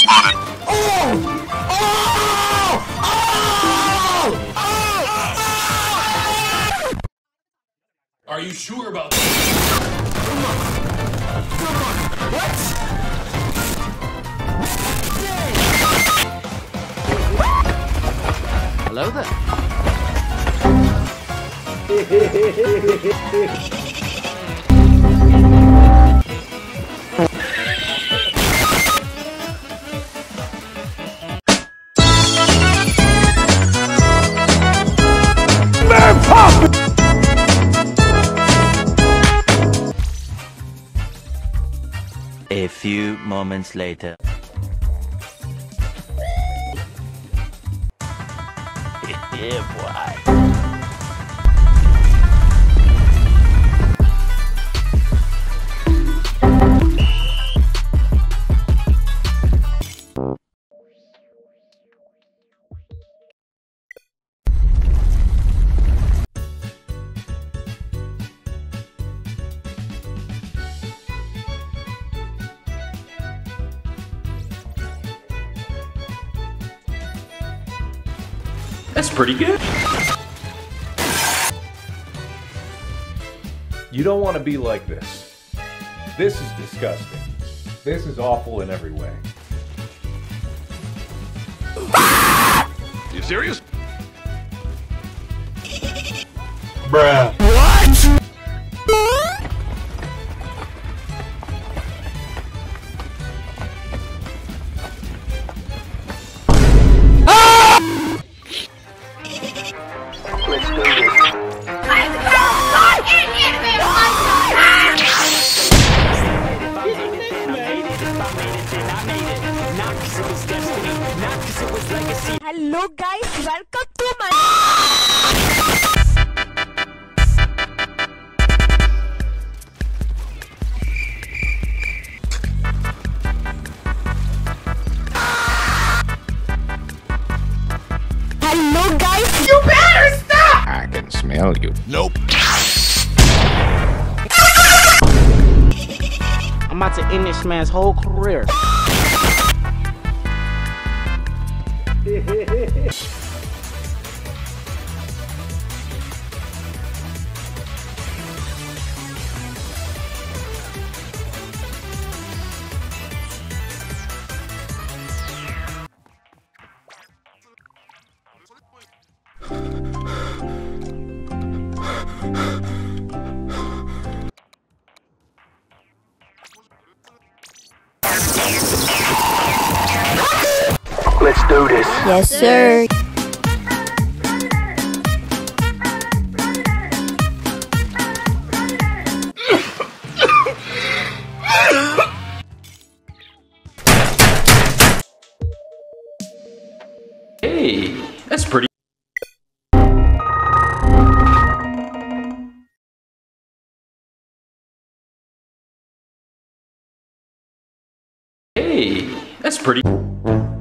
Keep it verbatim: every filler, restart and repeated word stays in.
spotted. Oh! Oh! Oh! Oh! Are you sure about that? Come on. Come on. What? Hello there. A few moments later. Yeah, boy. That's pretty good. You don't want to be like this. This is disgusting. This is awful in every way. You serious? Bruh. What? Let's do this. Hello guys, welcome to my Hello guys, you better stop! I can smell you. Nope. I'm about to end this man's whole career. Let's do this. Yes sir. Hey, that's pretty. Hey, that's pretty.